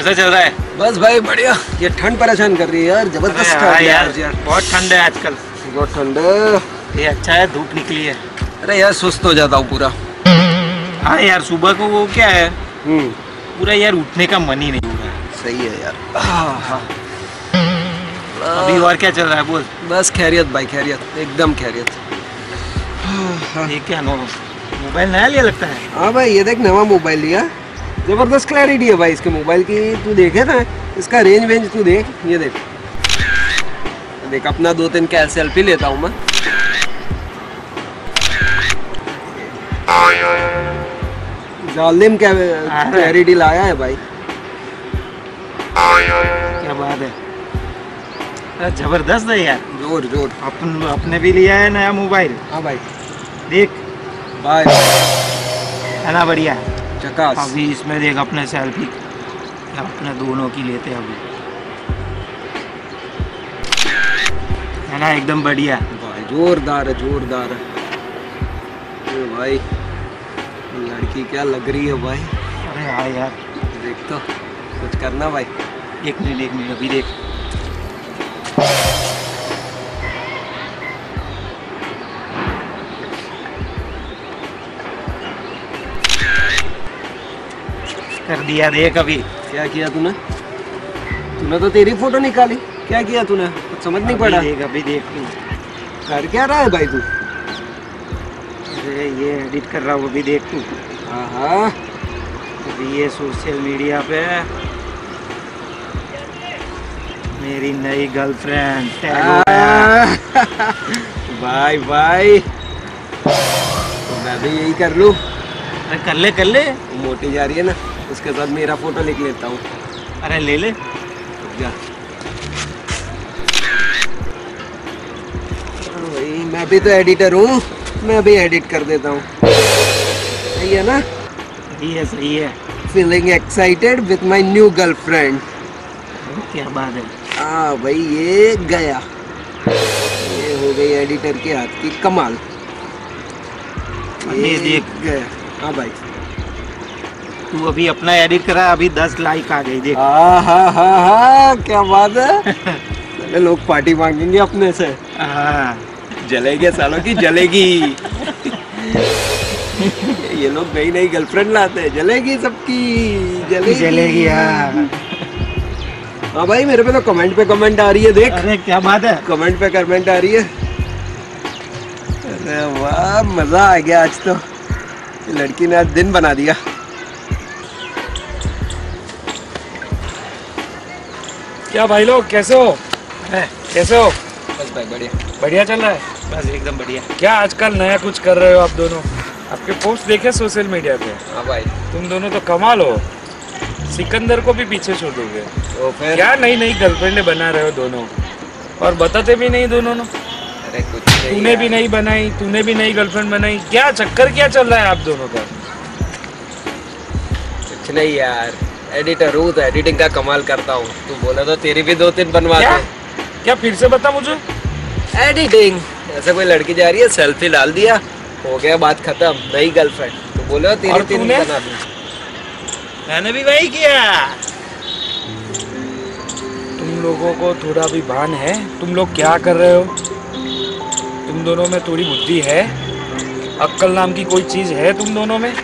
कैसा चल रहा है? बस भाई बढ़िया। ये ठंड परेशान कर रही है यार, जबरदस्त यार बहुत ठंड है आजकल। बहुत ठंड है। ये अच्छा है धूप निकली है। अरे यार सुस्त हो जाता हूँ पूरा। हाँ यार सुबह को वो क्या है पूरा यार उठने का मन ही नहीं हो रहा है। सही है यार। अभी और क्या चल रहा है बोल? बस खैरियत भाई, खैरियत एकदम खैरियत। ये क्या मोबाइल नया लिया लगता है? हाँ भाई ये देख नवा मोबाइल लिया, जबरदस्त क्लैरिटी है भाई इसके मोबाइल की। तू देखे ना इसका रेंज तू देख, ये देख देख अपना 2-3 क्या सेल्फी लेता हूँ मैं। जालिम क्या क्लैरिटी लाया है भाई। क्या बात है, जबरदस्त है यार। जोर अपने भी लिया है नया मोबाइल। हाँ भाई देख भाई है ना बढ़िया चकास। अभी इसमें देख अपने सेल्फी अपने दोनों की लेते हैं अभी, है ना एकदम बढ़िया भाई। जोरदार है भाई। लड़की क्या लग रही है भाई। अरे हाँ यार देख तो कुछ करना भाई। एक मिनट अभी देख। कर दिया देख अभी। क्या किया तूने तो तेरी फोटो निकाली। क्या किया तूने कुछ समझ नहीं पड़ा। अभी देख तू कर क्या रहा है भाई तू? अरे ये एडिट कर रहा हूँ अभी देख तू। हाँ अभी ये सोशल मीडिया पे मेरी नई गर्लफ्रेंड भाई तो मैं भी यही कर लूँ। अरे कर ले मोटी जा रही है ना, उसके साथ मेरा फोटो लिख लेता हूँ। अरे ले जा भाई, मैं भी तो एडिटर हूँ, मैं भी एडिट कर देता हूँ। सही है ना? सही है। Feeling excited with my new girlfriend. क्या बात है। हाँ भाई ये गया, ये हो गई एडिटर के हाथ की कमाल। ये देख गया। हाँ भाई तू अभी अपना एडिट करा, अभी 10 लाइक आ गई देख। हाँ क्या बात है। चले लोग पार्टी मांगेंगे अपने से। हाँ जलेगी सालों की जलेगी। ये लोग नई गर्लफ्रेंड लाते हैं, जलेगी सबकी जलेगी। हाँ भाई मेरे पे तो कमेंट पे कमेंट आ रही है देख। अरे क्या बात है, कमेंट पे कमेंट आ रही है। अरे वाह मजा आ गया आज तो, लड़की ने आज दिन बना दिया। क्या भाई लोग कैसे हो? बस भाई बढ़िया चल रहा है। बस एकदम बढ़िया। क्या आजकल नया कुछ कर रहे हो आप दोनों? आपके पोस्ट देखे सोशल मीडिया पे। हाँ भाई तुम दोनों तो कमाल हो, सिकंदर को भी पीछे छोड़ दोगे। तो फिर क्या नई गर्लफ्रेंड बना रहे हो दोनों, और बताते भी नहीं दोनों ने। अरे कुछ नहीं, तूने भी नहीं बनाई, तूने भी नई गर्लफ्रेंड बनाई, क्या चक्कर क्या चल रहा है आप दोनों का? कुछ नहीं यार, एडिटर हूँ तो एडिटिंग का कमाल करता हूँ। तू बोला तो तेरी भी 2-3 बनवा दे। क्या फिर से बता मुझे। एडिटिंग ऐसे कोई लड़की जा रही है, सेल्फी डाल दिया, हो गया बात खत्म, नई गर्लफ्रेंड। तो बोलो तेरी 3 बना दूँ। मैंने भी वही किया। तुम लोगों को थोड़ा भी भान है तुम लोग क्या कर रहे हो? तुम दोनों में थोड़ी बुद्धि है, अक्ल नाम की कोई चीज है तुम दोनों में?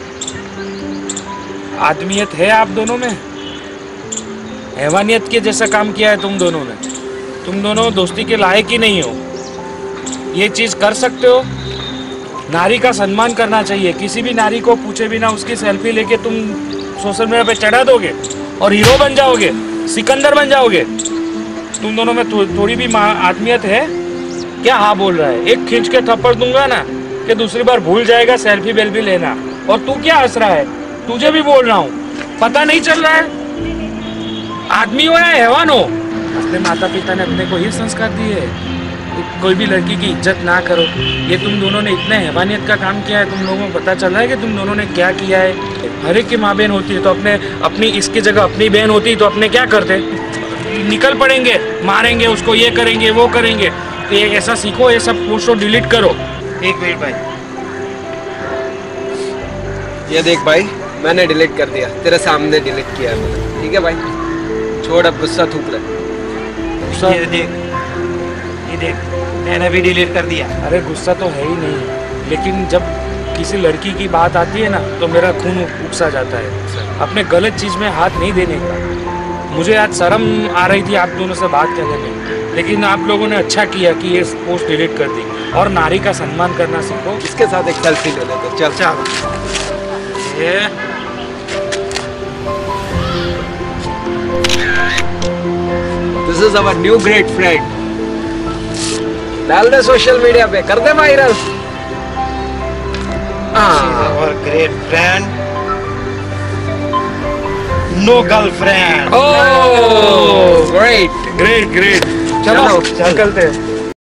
आदमियत है आप दोनों में? हैवानियत के जैसा काम किया है तुम दोनों ने। तुम दोनों दोस्ती के लायक ही नहीं हो। ये चीज कर सकते हो? नारी का सम्मान करना चाहिए। किसी भी नारी को पूछे बिना उसकी सेल्फी लेके तुम सोशल मीडिया पे चढ़ा दोगे और हीरो बन जाओगे, सिकंदर बन जाओगे। तुम दोनों में थोड़ी भी आदमियत है क्या? हाँ बोल रहा है। एक खींच के थप्पड़ दूंगा ना कि दूसरी बार भूल जाएगा सेल्फी बेल्फी लेना। और तू क्या हंस रहा है? तुझे भी बोल रहा हूँ, पता नहीं चल रहा है? आदमी हो या हैवान हो, अपने माता पिता ने अपने को ये संस्कार दिए है कोई भी लड़की की इज्जत ना करो। ये तुम दोनों ने इतने हैवानियत का काम किया है, तुम लोगों को पता चल रहा है कि तुम दोनों ने क्या किया है। हर एक की माँ बहन होती है तो अपनी इसकी जगह अपनी बहन होती तो अपने क्या करते? निकल पड़ेंगे, मारेंगे उसको, ये करेंगे वो करेंगे। तो ये ऐसा सीखो, ये सब पोस्ट डिलीट करो। एक मिनट भाई, ये देख भाई मैंने डिलीट कर दिया, तेरे सामने डिलीट किया है मैंने, ठीक है भाई? छोड़ अब गुस्सा थूक ले। ये देख मैंने भी डिलीट कर दिया। अरे गुस्सा तो है ही नहीं, लेकिन जब किसी लड़की की बात आती है ना तो मेरा खून उकसा जाता है। अपने गलत चीज में हाथ नहीं देने का। मुझे आज शर्म आ रही थी आप दोनों से बात करने में, लेकिन आप लोगों ने अच्छा किया कि ये पोस्ट डिलीट कर दी। और नारी का सम्मान करना सीखो। इसके साथ एक सेल्फी ले लेते, चल चल। ये this is our new great friend. डाल दे सोशल मीडिया पे, कर दे viral. our great friend, no girlfriend. Oh, great. Great. चलो निकलते हैं।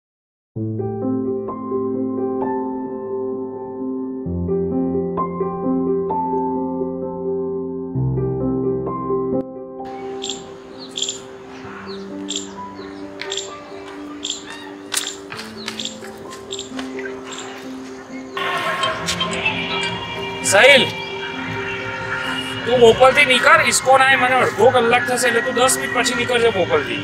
साहिल तू मोकलती निकर, इसको नाही મને અડધો કલાક થશે એટલે તું 10 મિનિટ પછી નીકળજે મોકલતી.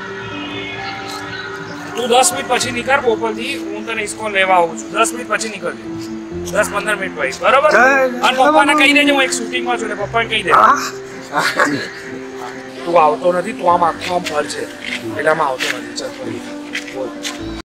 તું 10 મિનિટ પછી નીકળ મોકલતી, હું તને इसको લેવા આવું છું. 10 મિનિટ પછી નીકળજે, 10-15 મિનિટ પછી, બરાબર? અને પપ્પાને કહી દેજે હું એક શૂટિંગમાં છું એટલે પપ્પાને કહી દે. તું આવતો નથી, તું આમ આખો આમ ફર છે એટલે આમ આવતો નથી. ચાલ ફરી